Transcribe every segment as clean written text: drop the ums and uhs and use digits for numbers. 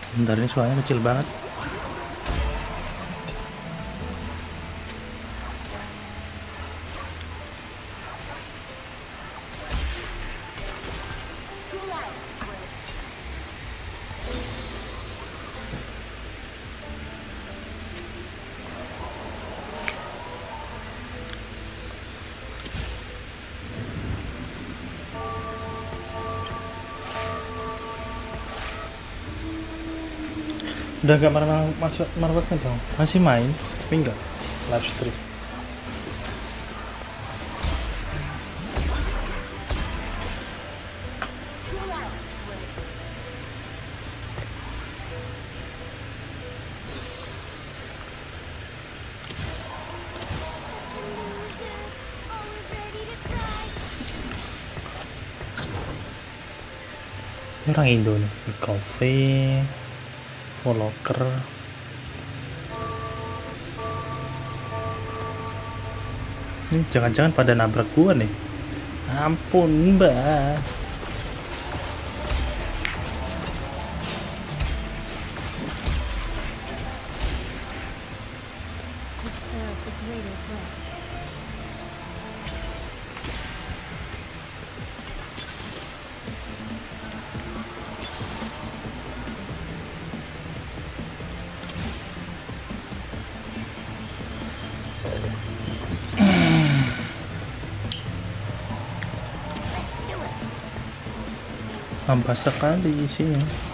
Bentar, ini suaranya kecil banget. Udah gak masuk Marvelnya dong? Masih main, tapi enggak live stream. Ini orang Indo nih, coffee, locker. Ini jangan-jangan pada nabrak gua nih. Ampun mbak. Ampas sekali isinya.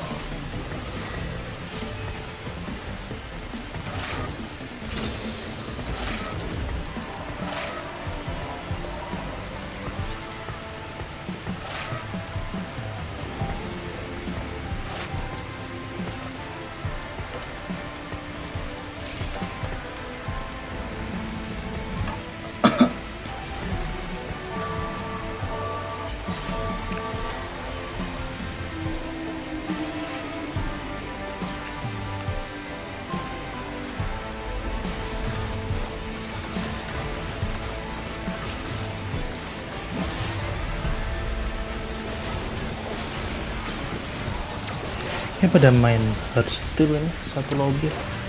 Ya pada main Hearthstone ini satu lobby.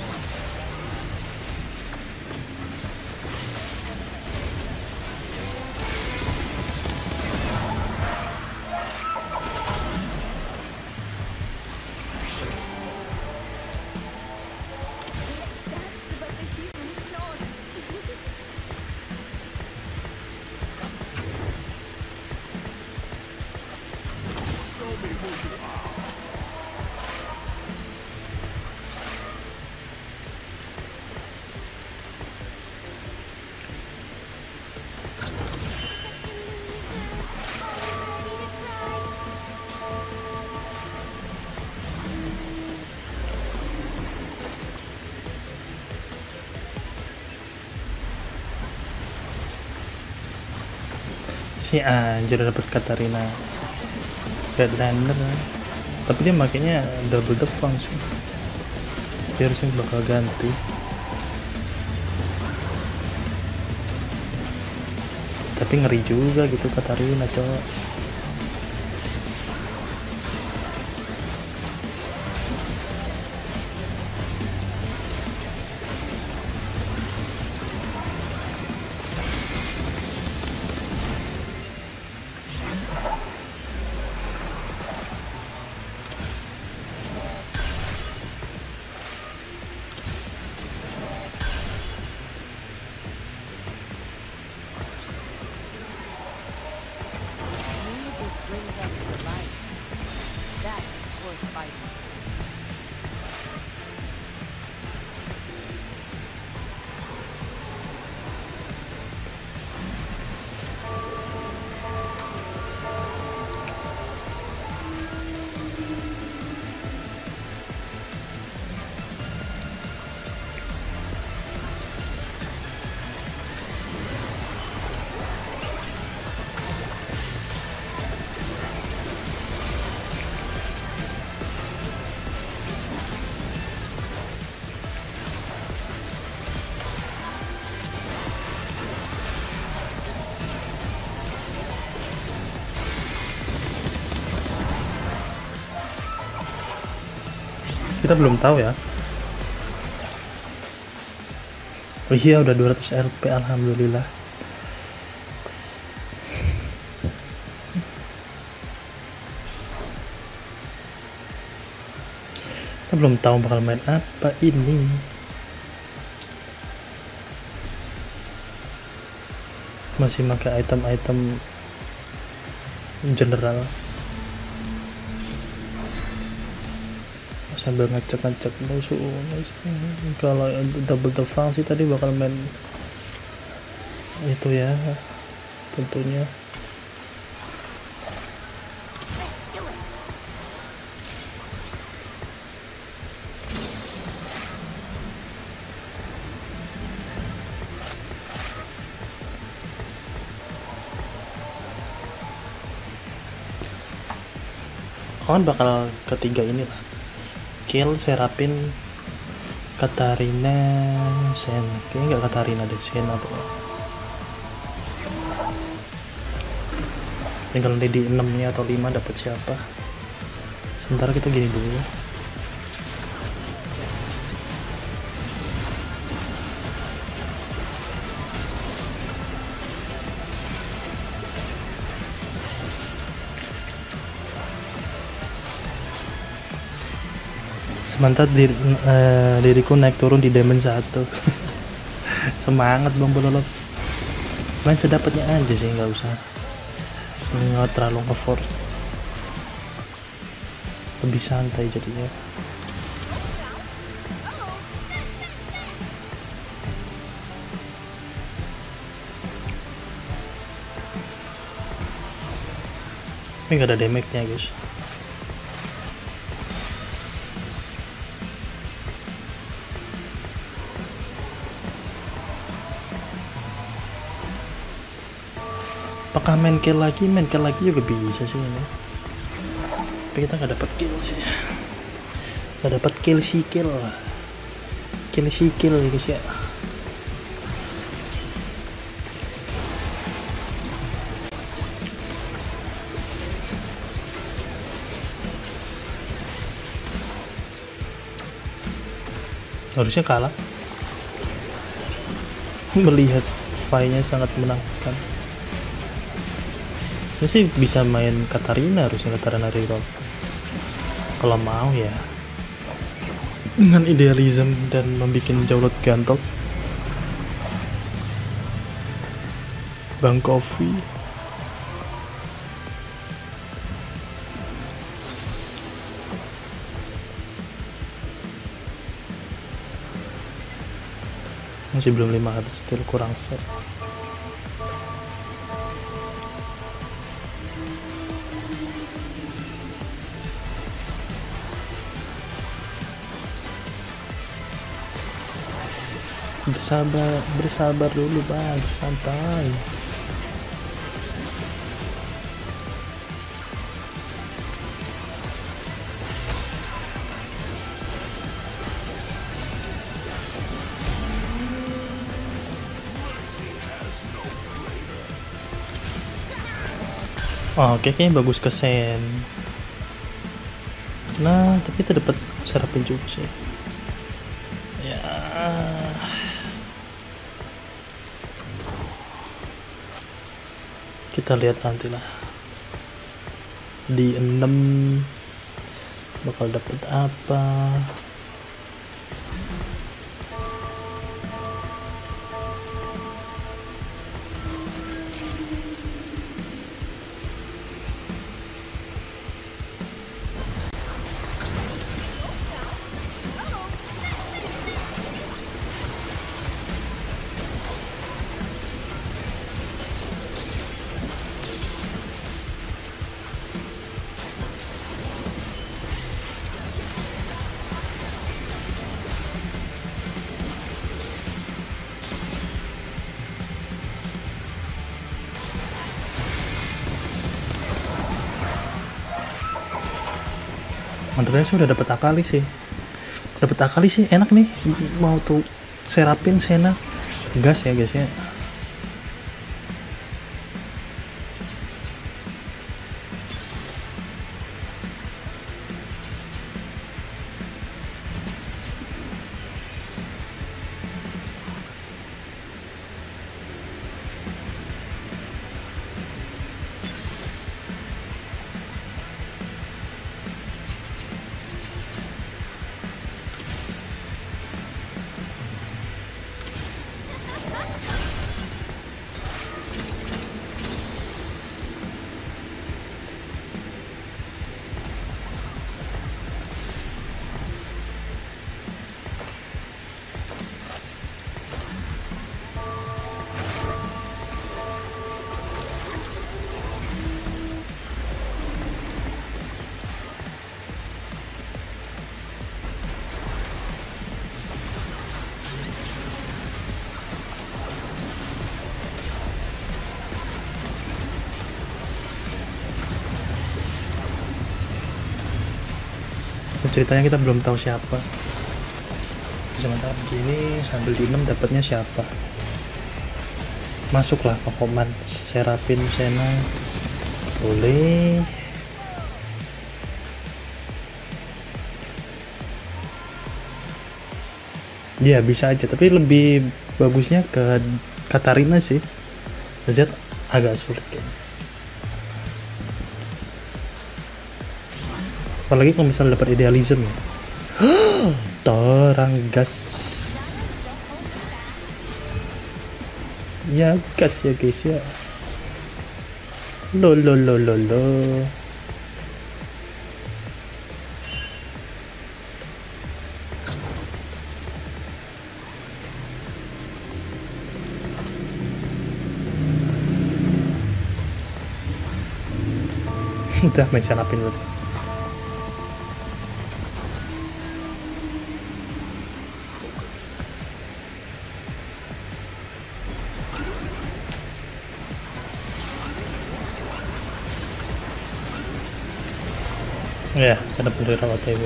Si anjir dapat Katarina Redlander, tapi dia makanya double defense. Dia harusnya bakal ganti. Tapi ngeri juga gitu Katarina cowok. kita belum tahu ya. Oh iya, udah 200 LP, alhamdulillah. Kita belum tahu bakal main apa ini. Masih pakai item-item general sambil ngecek musuh. Kalau double the fang sih tadi bakal main itu ya, tentunya. Kawan bakal ketiga ini lah, kill Serapin, Katarina, Sen. Kayaknya nggak Katarina deh, Sen apa ya. Tinggal nanti di 6 nya atau 5 dapat siapa. Sementara kita gini dulu ya. Sementara diriku naik turun di diamond 1. Semangat Bang Bololop. Main sedapatnya aja sih, nggak usah nggak terlalu nge-force. Lebih santai jadinya. Ini nggak ada damage-nya guys. Apakah main kill lagi juga bisa sih ini, tapi kita nggak dapat kill sih, nggak dapat kill ya guys ya. Harusnya kalah. Melihat fight-nya sangat menakutkan. Ini sih bisa main Katarina, harusnya Katarina reroll kalau mau ya, dengan idealism dan membuat Jawlot Gantok. Bang Coffee masih belum 5 habis, still kurang set. Bersabar dulu bang, santai. Oh, kayaknya bagus ke Sen. Nah, tapi kita dapat Serapin juga sih. Ya. Kita lihat nanti lah. Di 6 bakal dapat apa. Mantapnya sih udah dapet Akali sih, enak nih. Mau tuh Serapin, Sena, gas ya guys ya. Ceritanya kita belum tahu siapa. Sementara begini sambil diem dapatnya siapa. Masuklah Pakoman, Serapin, Sena. Boleh. Ya bisa aja, tapi lebih bagusnya ke Katarina sih. Z agak sulit kayaknya. Apalagi kalau misalnya dapat idealism ya. Torang gas. Ya gas ya guys ya. Lo. Udah main Serapin dulu. Ya, cara bendera OTW.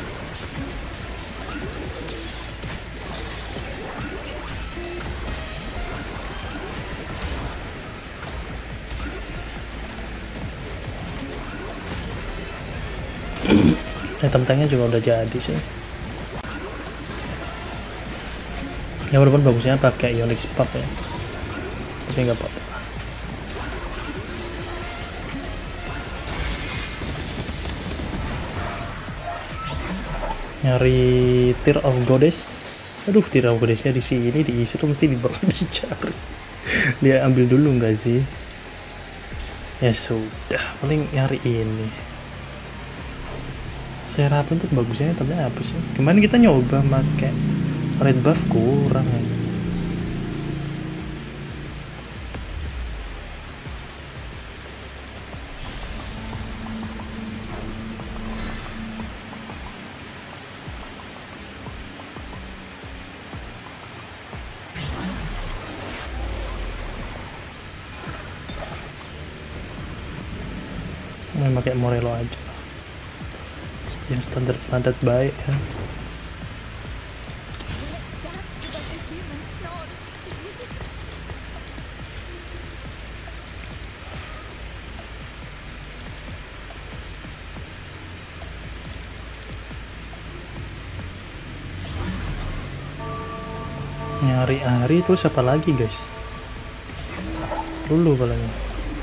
Item tanknya juga udah jadi sih. Ya walaupun bagusnya pakai Ionic Spark ya, tapi nggak apa-apa. Nyari Tear of Goddess. Aduh, Tear of Goddessnya di sini diisi tuh mesti dibawa dicari. Dia ambil dulu nggak sih? Ya sudah, paling nyari ini. Serapin tuh bagusnya tapi apa sih? Kemarin kita nyoba pakai red buff kurang ya. Main pakai Morello aja. Yang standar baik ya. Nyari Ari terus siapa lagi guys? Dulu palingnya.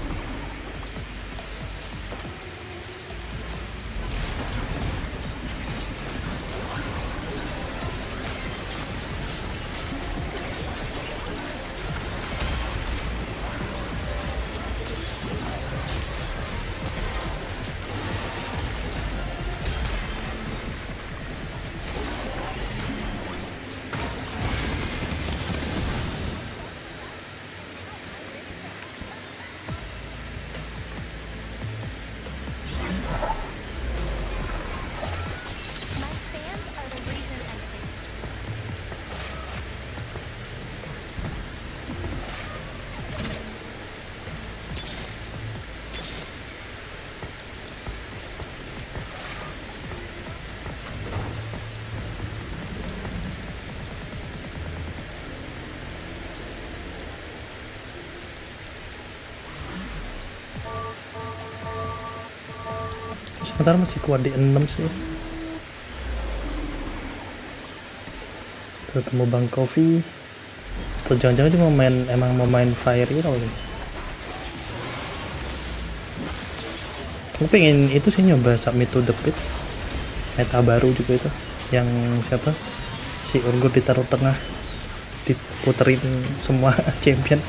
Sementara masih kuat di 6 sih. Ketemu Bang Coffee. Atau jangan-jangan dia emang mau main fire gitu loh. Aku pengen itu sih nyoba Submit to the Pit. Meta baru juga itu. Yang siapa? Si Urgot ditaruh tengah. Diputerin semua champion.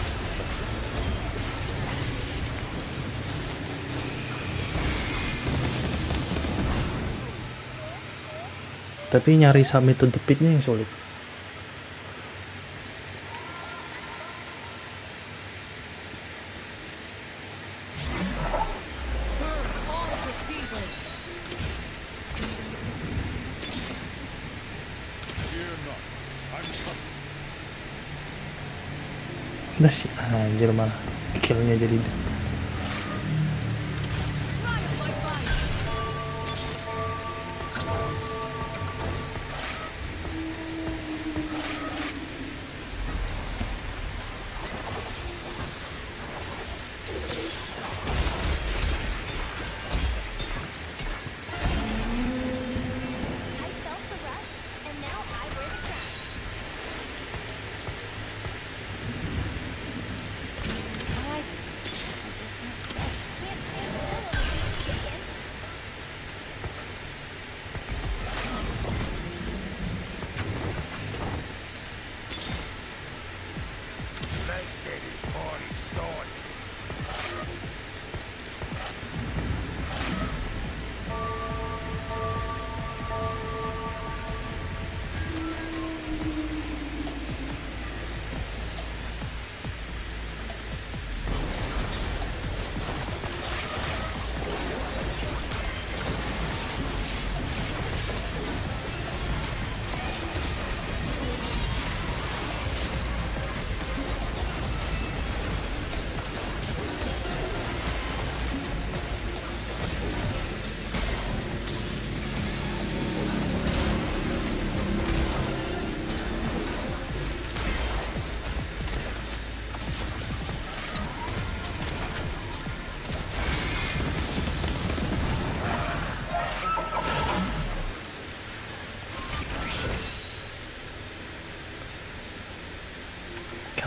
Tapi nyari Submit to the Pit-nya yang sulit. Udah sih, anjir malah killnya jadi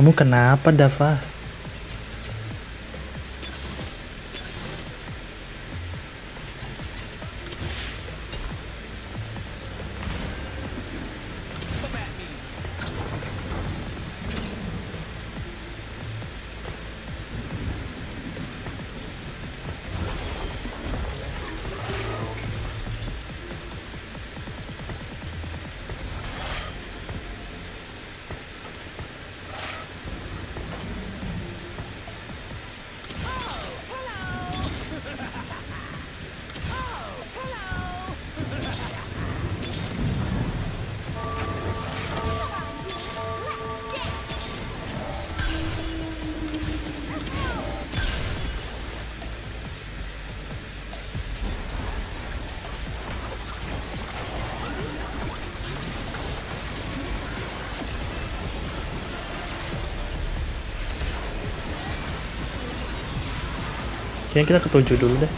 Kamu kenapa, Dava? Kayaknya kita ketujuh dulu deh.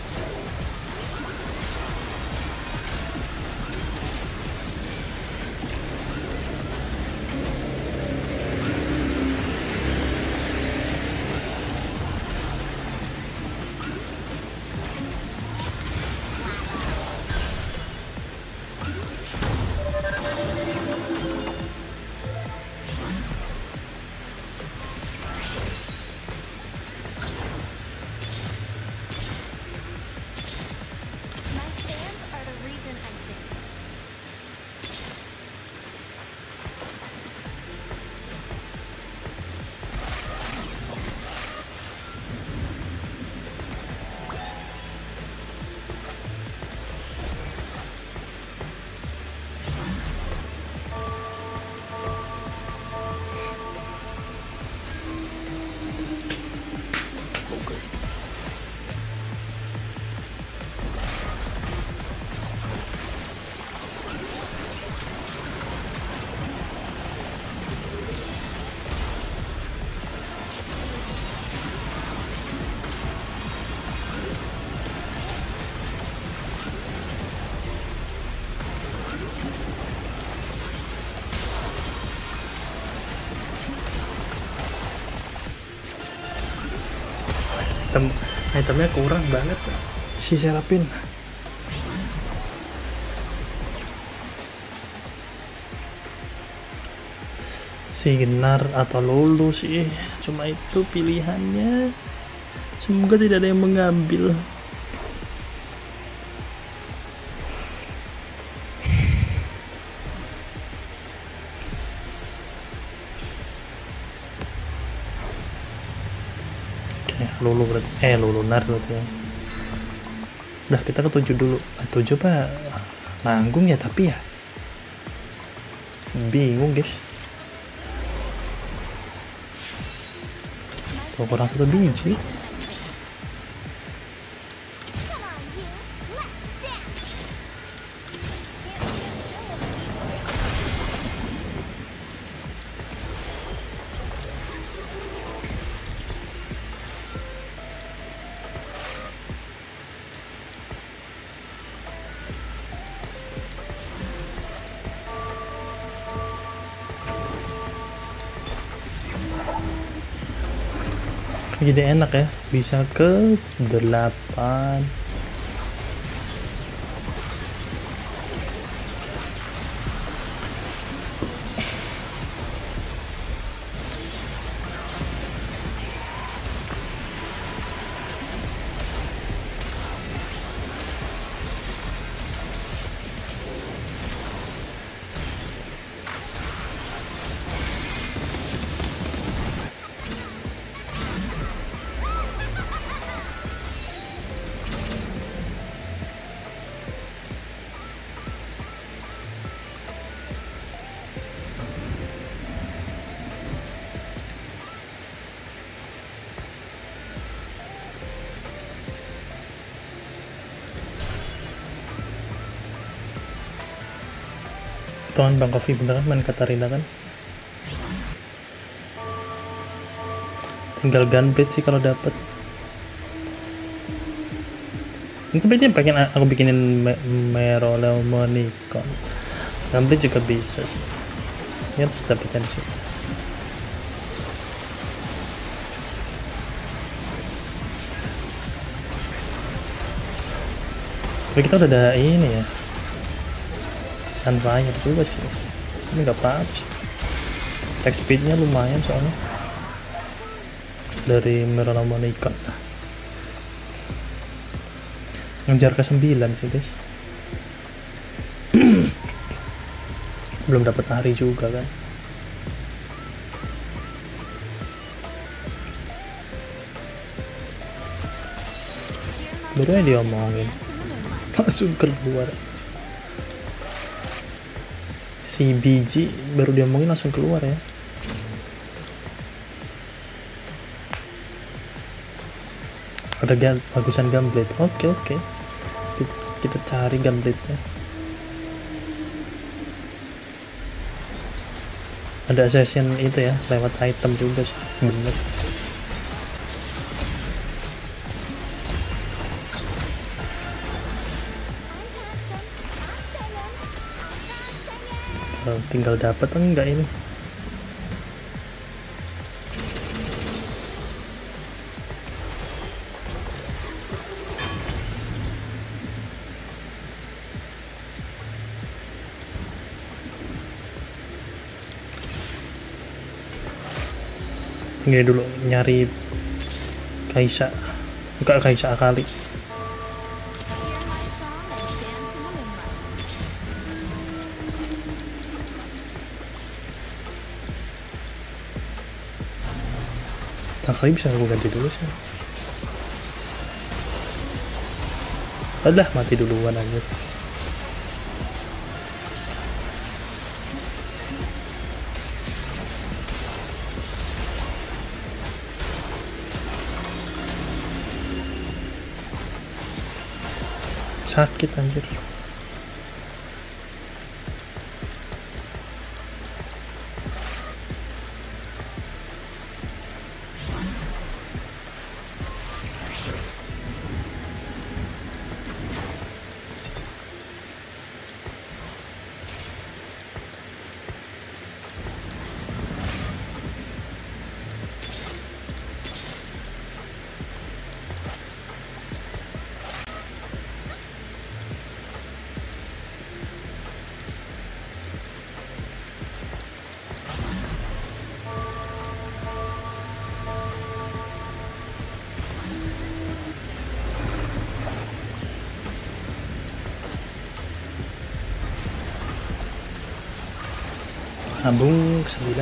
Itemnya kurang banget si Serapin. Signar atau Lulu sih, cuma itu pilihannya. Semoga tidak ada yang mengambil. Lulu berarti, Lulunar berarti ya. Udah kita ke 7 dulu. 7 apa nanggung ya, tapi ya bingung guys. Tuh kurang 1 biji. Jadi enak ya, bisa ke 8. Tuan Bang Kofi beneran main Katarina kan? Tinggal Gunblade sih kalau dapet. Itu berarti pengen aku bikinin Meroleumonicon. Gunblade juga bisa sih. Ya terus dapetin sih. Tapi kita udah ada ini ya, Sunfire juga sih. Ini nggak apa-apa sih. Attack speednya lumayan soalnya dari Merana Monica. Ngejar ke 9 sih guys. Belum dapat hari juga kan. Baru aja diomongin langsung keluar. Si biji baru diomongin langsung keluar ya. Ada bagusan Gunblade. Oke. Kita cari Gunblade-nya. Ada assassin itu ya, lewat item juga sih. Bener. Tinggal dapat enggak ini? Ini dulu nyari Kaisa, bukan Kaisa Akali. Akali bisa aku ganti dulu sih. Alah, mati duluan aja. Sakit anjir. Ambung ke 9.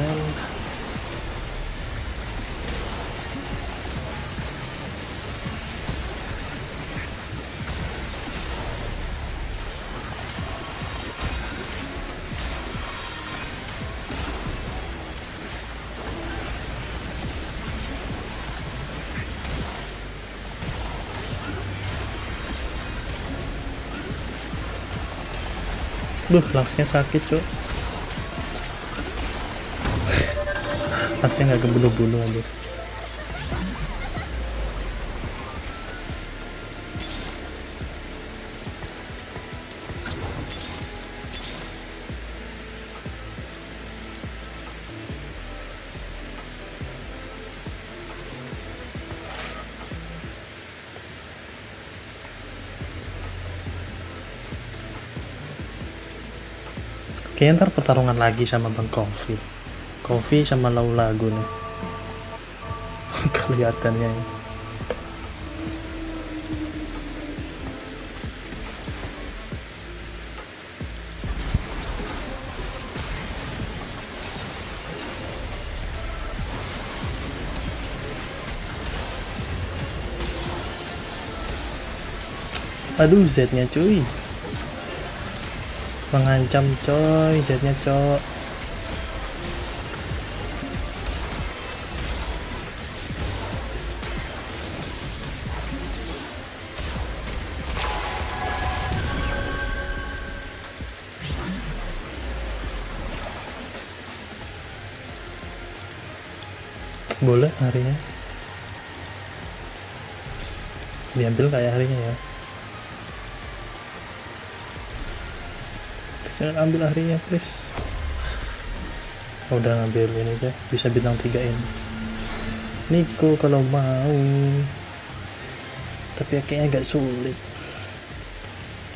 Duh, langsnya sakit cok. Langsnya nggak kebunuh-bunuh aja. Kayaknya ntar pertarungan lagi sama Bang Kofi sama Laulagu nih. Kelihatannya ya. Aduh, Z-nya cuy. Mengancam coy, Z-nya cok. Boleh harinya diambil kayak harinya ya. Jangan ambil harinya please. Udah ngambil ini deh, bisa bintang 3 ini Niko kalau mau, tapi kayaknya agak sulit.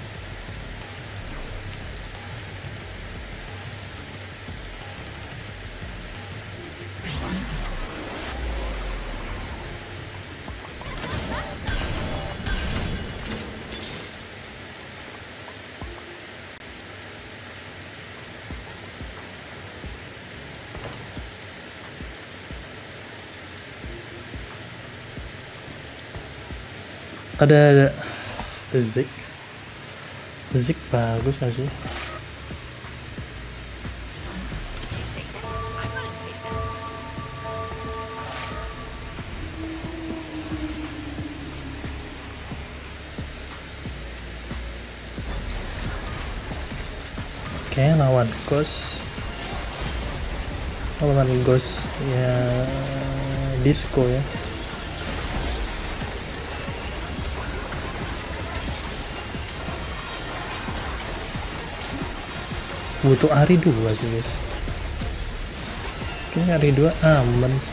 Ada Zik. Zik bagus gak sih? Oke, lawan Ghost ya, disco ya. Butuh Ari 2 sih guys. Kayaknya Ari 2 aman sih.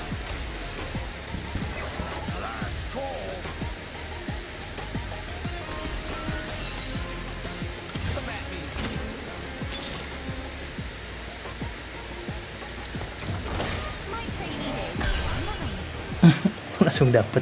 Langsung dapet.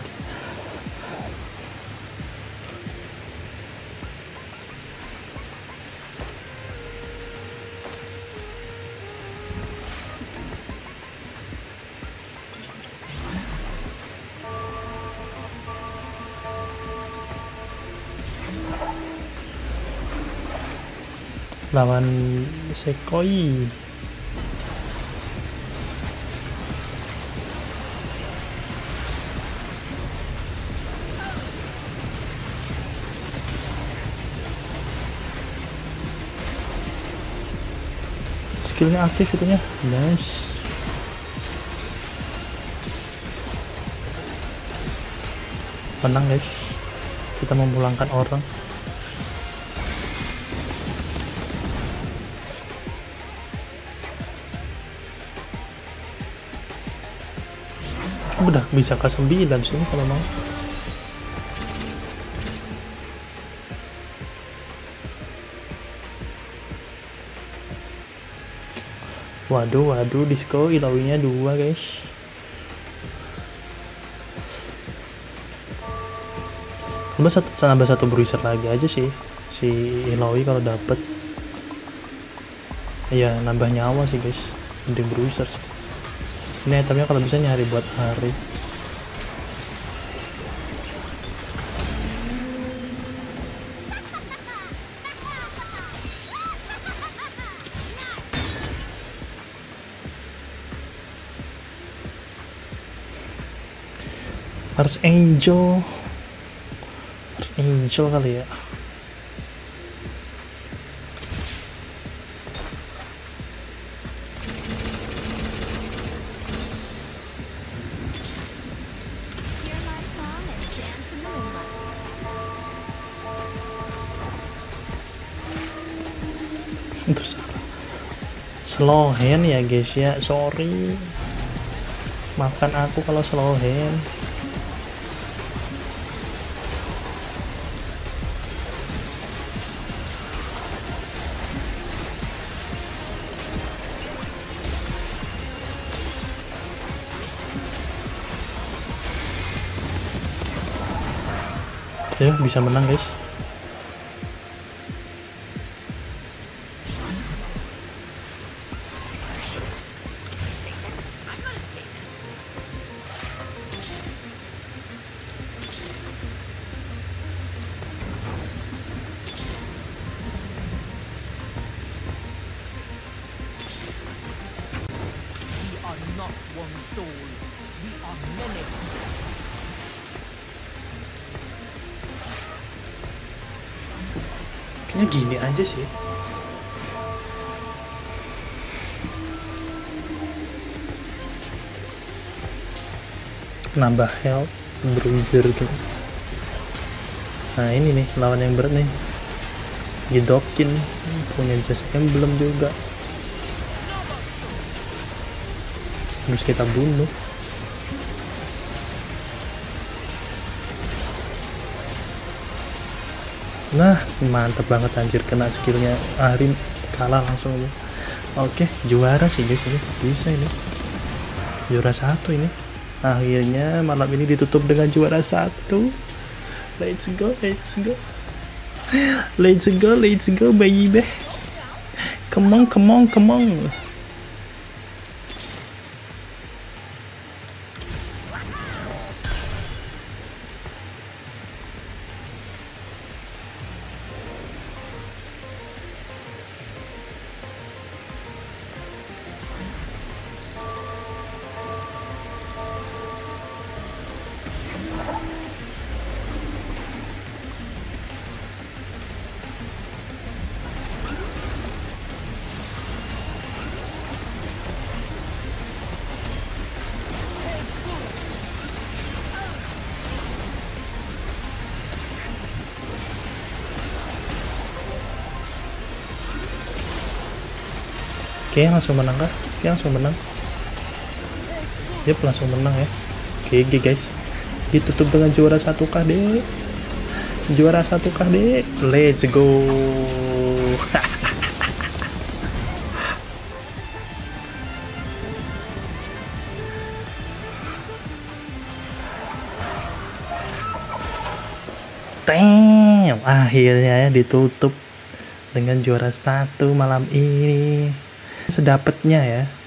Lawan Sekoi. Skillnya aktif itunya, nice. Menang guys, kita memulangkan orang. Udah bisa ke 9 sih kalau mau. Waduh, disco ilawinya 2 guys. Nambah satu bruiser lagi aja sih si Ilawi kalau dapet. Ya nambah nyawa sih guys, mending bruiser sih. Ini itemnya kalau bisa nyari buat Ari. Angel kali ya. Terus slow hand ya guys ya, sorry, maafkan aku kalau slow hand. Ya bisa menang guys. Kayaknya gini aja sih. Nambah health, bruiser gitu. Nah ini nih lawan yang berat nih. Gidokin punya jas emblem juga. Harus kita bunuh. Nah mantep banget anjir, kena skillnya Arin, kalah langsung aja. Oke, juara sih guys, ini bisa ini juara 1 ini. Akhirnya malam ini ditutup dengan juara 1. Let's go baby, come on. Oke, langsung menang kah? Oke, langsung menang. Yep, langsung menang ya. GG guys. Ditutup dengan juara 1K deh. Juara 1K deh. Let's go. Damn, akhirnya ya ditutup dengan juara 1 malam ini. Sedapatnya ya.